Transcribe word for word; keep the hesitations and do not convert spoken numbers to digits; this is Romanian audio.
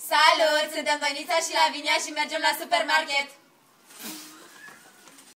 Salut! Suntem Donița și Lavinia și mergem la supermarket!